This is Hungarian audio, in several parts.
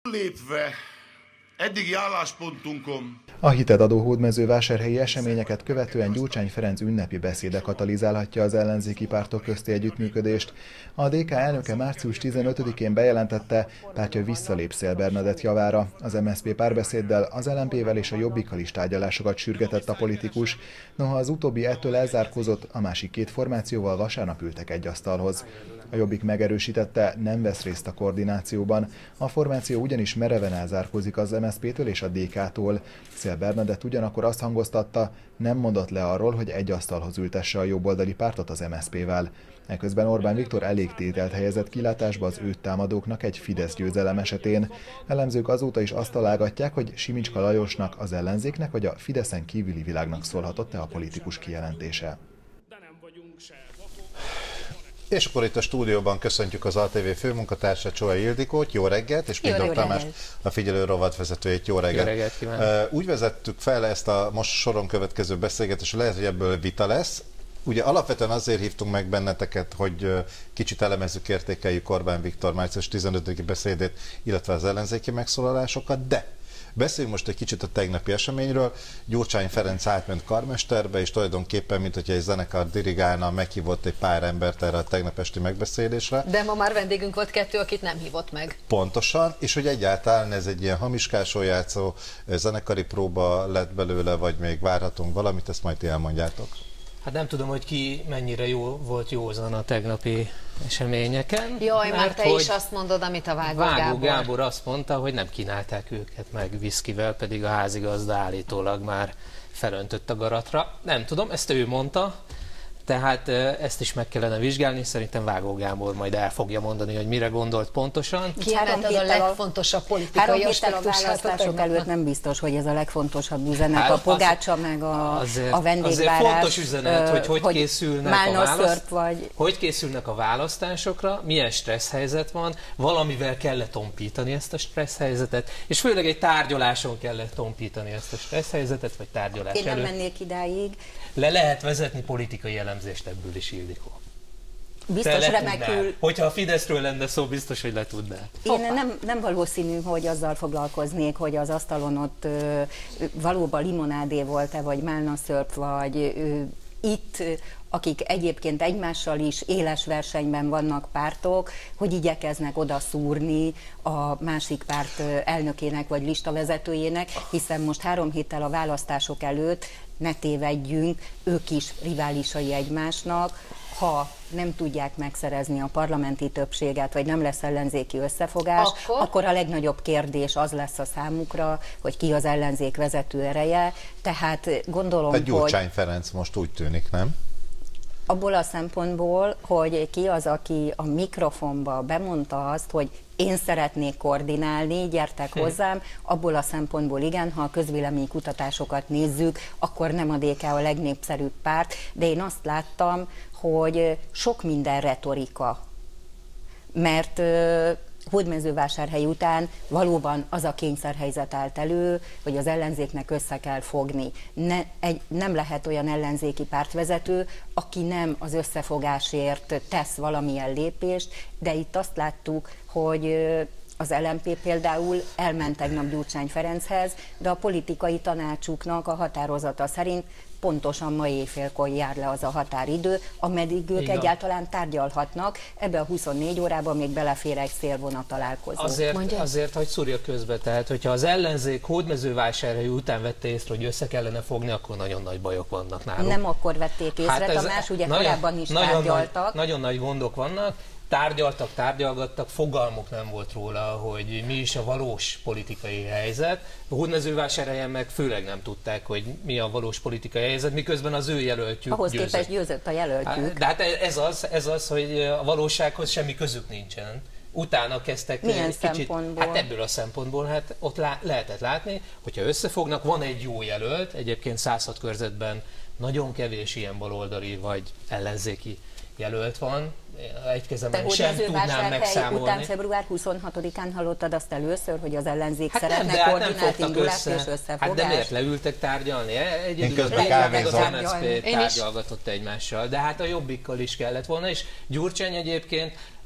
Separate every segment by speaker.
Speaker 1: Lépve eddigi álláspontunkon.
Speaker 2: A hitet adó hódmezővásárhelyi eseményeket követően Gyurcsány Ferenc ünnepi beszéde katalizálhatja az ellenzéki pártok közti együttműködést. A DK elnöke március 15-én bejelentette, pártja visszalép Széll Bernadett javára. Az MSZP párbeszéddel, az LMP-vel és a Jobbikkal is tárgyalásokat sürgetett a politikus. Noha az utóbbi ettől elzárkózott, a másik két formációval vasárnap ültek egy asztalhoz. A Jobbik megerősítette, nem vesz részt a koordinációban. A formáció ugyanis mereven elzárkózik az MSZP-től és a DK-tól. Széll Bernadett ugyanakkor azt hangoztatta, nem mondott le arról, hogy egy asztalhoz ültesse a jobboldali pártot az MSZP-vel. Eközben Orbán Viktor elég tételt helyezett kilátásba az őt támadóknak egy Fidesz győzelem esetén. Elemzők azóta is azt találgatják, hogy Simicska Lajosnak, az ellenzéknek vagy a Fideszen kívüli világnak szólhatott-e a politikus kijelentése.
Speaker 3: És akkor itt a stúdióban köszöntjük az ATV főmunkatársát, Csolyai Ildikót, jó reggelt, és Pindrok Tamás, a Figyelő rovatvezetőjét, jó reggelt.
Speaker 4: Jó reggelt kívánok.
Speaker 3: Úgy vezettük fel ezt a most soron következő beszélgetést, lehet, hogy ebből vita lesz. Ugye alapvetően azért hívtunk meg benneteket, hogy kicsit elemezzük, értékeljük Orbán Viktor március 15-i beszédét, illetve az ellenzéki megszólalásokat, de beszéljünk most egy kicsit a tegnapi eseményről. Gyurcsány Ferenc átment karmesterbe, és tulajdonképpen, mint hogyha egy zenekar dirigálna, meghívott egy pár embert erre a tegnap esti megbeszélésre.
Speaker 5: De ma már vendégünk volt kettő, akit nem hívott meg.
Speaker 3: Pontosan, és hogy egyáltalán ez egy ilyen hamiskásról játszó zenekari próba lett belőle, vagy még várhatunk valamit, ezt majd ti elmondjátok.
Speaker 4: Hát nem tudom, hogy ki mennyire volt józan a tegnapi eseményeken.
Speaker 5: Jaj, mert te is azt mondod, amit a Vágó
Speaker 4: Gábor azt mondta, hogy nem kínálták őket meg viszkivel, pedig a házigazda állítólag már felöntött a garatra. Nem tudom, ezt ő mondta, tehát ezt is meg kellene vizsgálni, szerintem Vágó Gábor majd el fogja mondani, hogy mire gondolt pontosan.
Speaker 5: Kiemelted a legfontosabb politikai
Speaker 6: aspektusát. A választások előtt nem biztos, hogy ez a legfontosabb üzenet, hát a pogácsa meg a vendégvárás.
Speaker 4: Azért fontos üzenet, hogy hogy készülnek a választásokra, milyen stressz helyzet van, valamivel kellett tompítani ezt a stressz helyzetet, és főleg egy tárgyaláson kellett tompítani ezt a stressz helyzetet, vagy tárgyalás előtt.
Speaker 6: Én nem mennék idáig.
Speaker 4: Le lehet vezetni politikai elemzést ebből is, Ildikó.
Speaker 6: Biztos remekül.
Speaker 4: Hogyha a Fideszről lenne szó, biztos, hogy le tudnál.
Speaker 6: Én nem valószínű, hogy azzal foglalkoznék, hogy az asztalon ott valóban limonádé volt-e, vagy málnaszörp, vagy itt, akik egyébként egymással is éles versenyben vannak pártok, hogy igyekeznek oda szúrni a másik párt elnökének vagy listavezetőjének, hiszen most 3 héttel a választások előtt, ne tévedjünk, ők is riválisai egymásnak. Ha nem tudják megszerezni a parlamenti többséget, vagy nem lesz ellenzéki összefogás, akkor a legnagyobb kérdés az lesz a számukra, hogy ki az ellenzék vezető ereje. Tehát gondolom, hogy...
Speaker 3: Gyurcsány Ferenc most úgy tűnik, nem?
Speaker 6: Abból a szempontból, hogy ki az, aki a mikrofonba bemondta azt, hogy én szeretnék koordinálni, gyertek hozzám, abból a szempontból igen, ha a közvéleménykutatásokat nézzük, akkor nem a DK a legnépszerűbb párt, de én azt láttam, hogy sok minden retorika, mert Hódmezővásárhely után valóban az a kényszerhelyzet állt elő, hogy az ellenzéknek össze kell fogni. Nem lehet olyan ellenzéki pártvezető, aki nem az összefogásért tesz valamilyen lépést, de itt azt láttuk, hogy az LMP például elment tegnap Gyurcsány Ferenchez, de a politikai tanácsuknak a határozata szerint pontosan ma éjfélkor jár le az a határidő, ameddig ők egyáltalán tárgyalhatnak. Ebbe a 24 órában még belefér egy szélvonat találkozó.
Speaker 4: Azért, hogy szúrja közbe, tehát hogyha az ellenzék Hódmezővásárhely után vette észre, hogy össze kellene fogni, akkor nagyon nagy bajok vannak náluk.
Speaker 6: Nem akkor vették észre, hát Tamás, ugye korábban is tárgyaltak.
Speaker 4: Nagyon nagy gondok vannak. Tárgyalgattak, fogalmuk nem volt róla, hogy mi is a valós politikai helyzet. A Hódmezővásárhelyen meg főleg nem tudták, hogy mi a valós politikai helyzet, miközben az ő jelöltjük
Speaker 6: ahhoz képest győzött a jelöltjük.
Speaker 4: De hát ez az, hogy a valósághoz semmi közük nincsen. Utána kezdtek
Speaker 6: milyen kicsit... szempontból?
Speaker 4: Hát ebből a szempontból, hát ott lehetett látni, hogyha összefognak, van egy jó jelölt, egyébként 106 körzetben nagyon kevés ilyen baloldali vagy ellenzéki jelölt van, egy kezemben sem tudnám megszámolni.
Speaker 6: Után február 26-án hallottad azt először, hogy az ellenzék szeretne koordinált indulást és összefogást?
Speaker 4: Hát de miért leültek tárgyalni? Egyedül az MSZP tárgyalgatott egymással, de hát a Jobbikkal is kellett volna, és Gyurcsány egyébként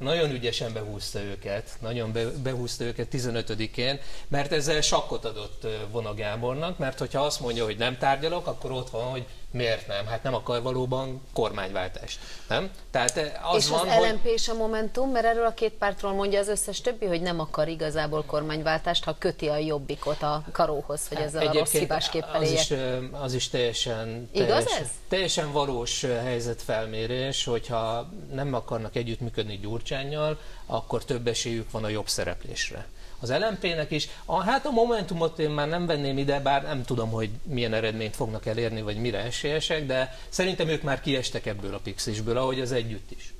Speaker 4: nagyon ügyesen behúzta őket 15-én, mert ezzel sakkot adott Vona Gábornak, mert hogyha azt mondja, hogy nem tárgyalok, akkor ott van, hogy miért nem? Hát nem akar valóban kormánywáltást, nem? Tehát az
Speaker 5: és
Speaker 4: van,
Speaker 5: az LMP és a Momentum, mert erről a két pártról mondja az összes többi, hogy nem akar igazából kormánywáltást, ha köti a Jobbikot a karóhoz, hogy ezzel a rossz hibásképpel éljek.
Speaker 4: Az is teljesen valós helyzetfelmérés, hogyha nem akarnak együttműködni Gyurcsánnyal, akkor több esélyük van a jobb szereplésre. Az LMP-nek is, hát a Momentumot én már nem venném ide, bár nem tudom, hogy milyen eredményt fognak elérni, vagy mire esélyesek, de szerintem ők már kiestek ebből a pixisből, ahogy az Együtt is.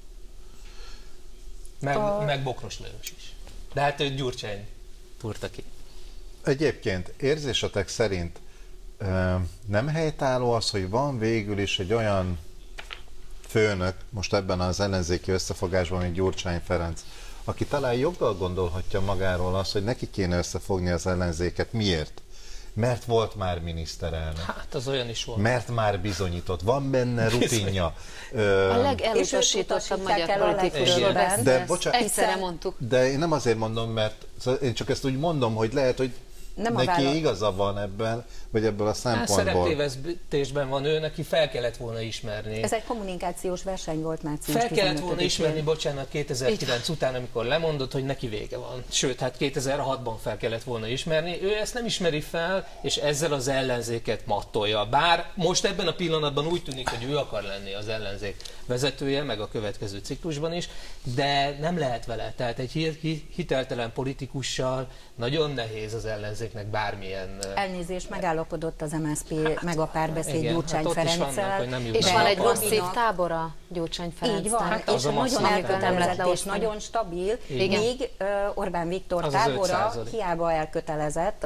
Speaker 4: Meg Bokros Lajos is. De hát Gyurcsány túrta ki.
Speaker 3: Egyébként érzésetek szerint nem helytálló az, hogy van végül is egy olyan főnök, most ebben az ellenzéki összefogásban, mint Gyurcsány Ferenc, aki talán joggal gondolhatja magáról azt, hogy neki kéne összefogni az ellenzéket. Miért? Mert volt már miniszterelnök.
Speaker 4: Hát az olyan is volt.
Speaker 3: Mert már bizonyított. Van benne rutinja.
Speaker 5: A legelutasítottabb magyar politikusról beszélsz. Egyszerre mondtuk.
Speaker 3: De én nem azért mondom, mert én csak ezt úgy mondom, hogy lehet, hogy nem neki igaza van ebben, vagy ebből a szempontból.
Speaker 4: Szereptévesztésben van ő, neki fel kellett volna ismerni.
Speaker 6: Ez egy kommunikációs verseny volt március 15-én.
Speaker 4: Fel kellett volna ismerni, bocsánat, 2009 után, amikor lemondott, hogy neki vége van. Sőt, hát 2006-ban fel kellett volna ismerni. Ő ezt nem ismeri fel, és ezzel az ellenzéket mattolja. Bár most ebben a pillanatban úgy tűnik, hogy ő akar lenni az ellenzék vezetője, meg a következő ciklusban is, de nem lehet vele. Tehát egy hiteltelen politikussal nagyon nehéz az ellenzéknek bármilyen...
Speaker 6: Elnézést, megállapodott az MSZP meg a Párbeszéd Gyurcsány Ferenccel.
Speaker 5: És van egy masszív tábora Gyurcsány Ferencnek.
Speaker 6: Így van, és nagyon elkötelezett és nagyon stabil, míg Orbán Viktor tábora hiába elkötelezett,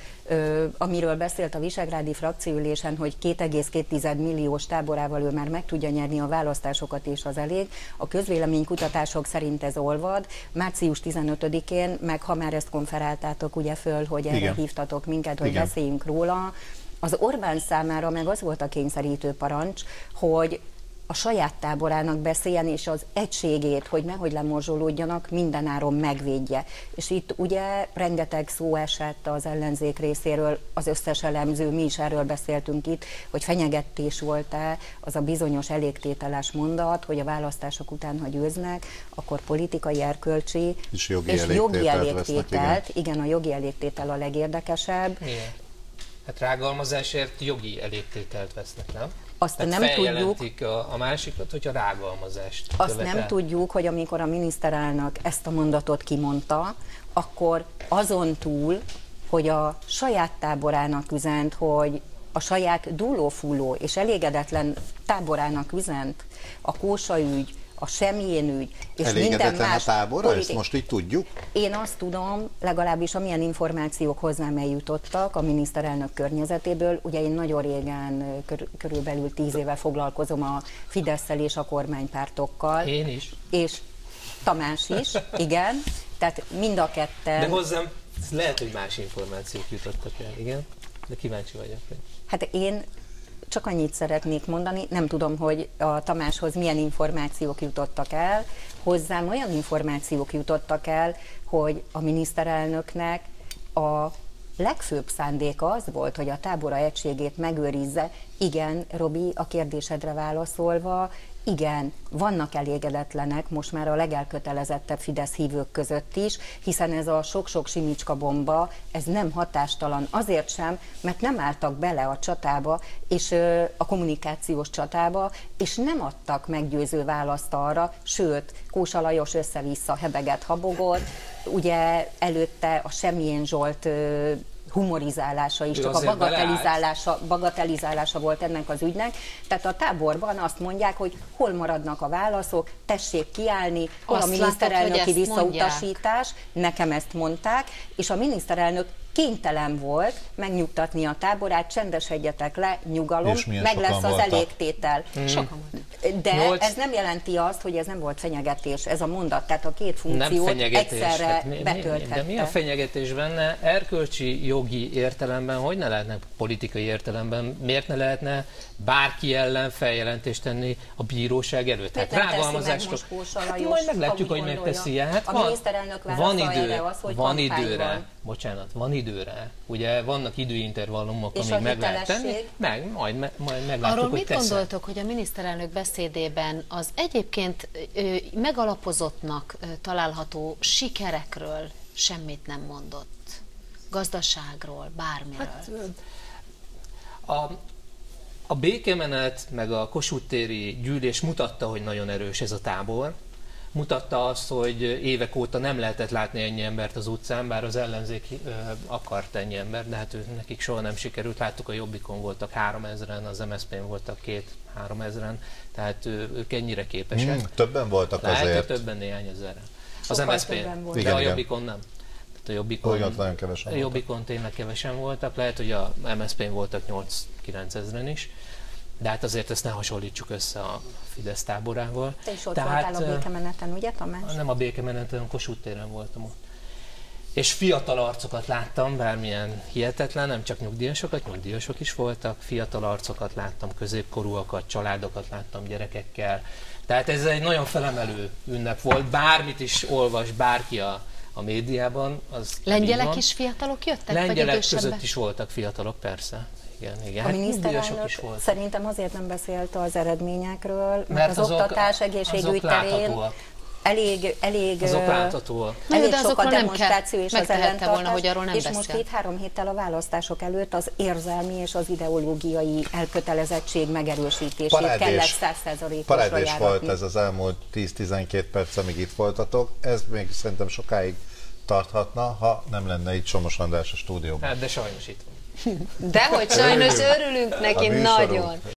Speaker 6: amiről beszélt a visegrádi frakcióülésen, hogy 2,2 milliós táborával ő már meg tudja nyerni a választásokat, és az elég. A közvéleménykutatások szerint ez olvad. Március 15-én, meg ha már ezt konferáltátok ugye föl, hogy erre hívtatok minket, hogy beszéljünk róla, az Orbán számára meg az volt a kényszerítő parancs, hogy a saját táborának beszéljen, és az egységét, hogy nehogy lemorzsolódjanak, mindenáron megvédje. És itt ugye rengeteg szó esett az ellenzék részéről, az összes elemző, mi is erről beszéltünk itt, hogy fenyegetés volt-e az a bizonyos elégtételes mondat, hogy a választások után, ha győznek, akkor politikai, erkölcsi
Speaker 3: és jogi elégtételt,
Speaker 6: igen, a jogi elégtétel a legérdekesebb.
Speaker 4: Milyen? Hát rágalmazásért jogi elégtételt vesznek, nem?
Speaker 6: Azt tehát nem tudjuk
Speaker 4: a másikat, hogyha rágalmazást
Speaker 6: azt
Speaker 4: követel.
Speaker 6: Nem tudjuk, hogy amikor a miniszterelnök ezt a mondatot kimondta, akkor azon túl, hogy a saját táborának üzent, hogy a saját dúlófúló és elégedetlen táborának üzent a Kósa ügy, a Semjén ügy, és minden más...
Speaker 3: a tábora? Ezt most így tudjuk?
Speaker 6: Én azt tudom, legalábbis amilyen információk hozzám eljutottak a miniszterelnök környezetéből, ugye én nagyon régen, körülbelül 10 éve foglalkozom a Fidesszel és a kormánypártokkal.
Speaker 4: Én is.
Speaker 6: És Tamás is, igen. Tehát mind a ketten...
Speaker 4: De hozzám lehet, hogy más információk jutottak el, igen? De kíváncsi vagyok.
Speaker 6: Hát én csak annyit szeretnék mondani, nem tudom, hogy a Tamáshoz milyen információk jutottak el, hozzám olyan információk jutottak el, hogy a miniszterelnöknek a legfőbb szándéka az volt, hogy a tábora egységét megőrizze. Igen, Robi, a kérdésedre válaszolva, igen, vannak elégedetlenek most már a legelkötelezettebb Fidesz hívők között is, hiszen ez a sok-sok simicska bomba, ez nem hatástalan azért sem, mert nem álltak bele a csatába, és a kommunikációs csatába, és nem adtak meggyőző választ arra, sőt, Kósa Lajos össze-vissza hebegett, habogott, ugye előtte a Semjén Zsolt humorizálása is, csak a bagatelizálása volt ennek az ügynek. Tehát a táborban azt mondják, hogy hol maradnak a válaszok, tessék kiállni, hol a miniszterelnöki visszautasítás, nekem ezt mondták, és a miniszterelnök kénytelen volt megnyugtatni a táborát, csendesedjetek le, nyugalom, meg lesz az elégtétel. De ez nem jelenti azt, hogy ez nem volt fenyegetés, ez a mondat, tehát a két funkciót egyszerre betölthette.
Speaker 4: De mi a fenyegetés benne? Erkölcsi, jogi értelemben, hogy ne lehetne politikai értelemben, miért ne lehetne bárki ellen feljelentést tenni a bíróság előtt? Hát rágalmazásról. Hát majd meglátjuk, hogy megteszi. Hát van időre. Bocsánat, van időre. Ugye vannak időintervallumok, amíg meg lehet tenni, majd meglátjuk,
Speaker 5: arról
Speaker 4: hogy
Speaker 5: mit gondoltok, hogy a miniszterelnök beszédében az egyébként megalapozottnak található sikerekről semmit nem mondott? Gazdaságról, bármiről?
Speaker 4: Hát, a békemenet, meg a Kossuth téri gyűlés mutatta, hogy nagyon erős ez a tábor. Mutatta azt, hogy évek óta nem lehetett látni ennyi embert az utcán, bár az ellenzék akart ennyi embert, de hát nekik soha nem sikerült. Láttuk, a Jobbikon voltak 3000-en, az MSZP-n voltak 2-3000-en, tehát ők ennyire képesek.
Speaker 3: Többen voltak
Speaker 4: lehet,
Speaker 3: azért.
Speaker 4: Többen néhány ezerre. Az MSZP-n, de a Jobbikon nem. A Jobbikon tényleg kevesen voltak, lehet, hogy a MSZP-n voltak 8-9 ezeren is, de hát azért ezt ne hasonlítsuk össze a Fidesz táborával.
Speaker 6: Te is ott voltál a békemeneten, ugye, Tamás?
Speaker 4: Nem a békemeneten, a Kossuth téren voltam ott. És fiatal arcokat láttam, bármilyen hihetetlen, nem csak nyugdíjasokat, nyugdíjasok is voltak, fiatal arcokat láttam, középkorúakat, családokat láttam gyerekekkel. Tehát ez egy nagyon felemelő ünnep volt, bármit is olvas bárki a médiában. Az
Speaker 5: lengyelek is fiatalok jöttek?
Speaker 4: Lengyelek között is voltak fiatalok, persze. Igen.
Speaker 6: A miniszterelnök szerintem azért nem beszélt az eredményekről, mert az oktatás, egészségügy terén elég sok a demonstráció és az ellentartás, és most 2-3 héttel a választások előtt az érzelmi és az ideológiai elkötelezettség megerősítését kellett 100%-osra
Speaker 3: parádés
Speaker 6: járatni.
Speaker 3: volt ez az elmúlt 10-12 perc, amíg itt voltatok. Ez még szerintem sokáig tarthatna, ha nem lenne itt Somos András a stúdióban.
Speaker 4: Hát, de sajnos itt van.
Speaker 5: Dehogy sajnos örülünk neki nagyon.